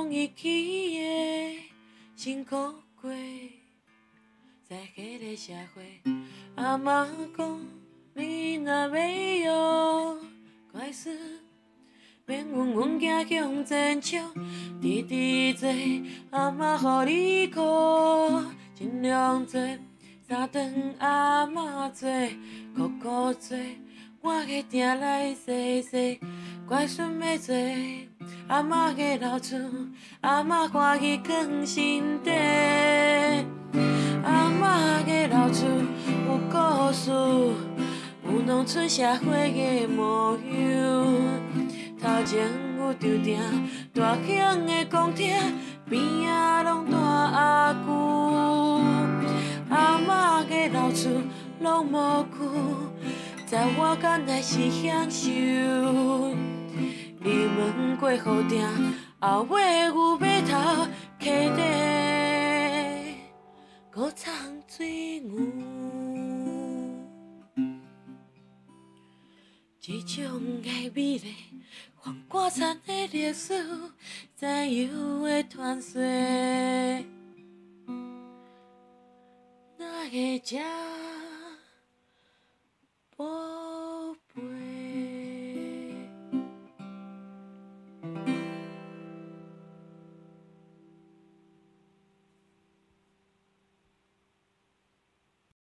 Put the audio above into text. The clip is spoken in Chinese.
容易起的辛苦过，在迄个社会，阿嬷讲你若要学乖孙，免阮阮囝向前冲，直直做，阿嬷予你苦，尽量做，三顿阿嬷做，苦苦做，我个定来细细，乖孙要做。阿嬷个老厝，阿嬷欢喜藏心底。阿嬷个老厝有故事，有农村社会个模样。头前有场埕，大型个公厅，边仔拢大阿舅。阿嬷个老厝拢无旧，在我间来是享受。入门过户埕，后尾有码头溪底，搁藏水牛。这种个美丽、黄瓜田的历史，怎样会传说？哪个才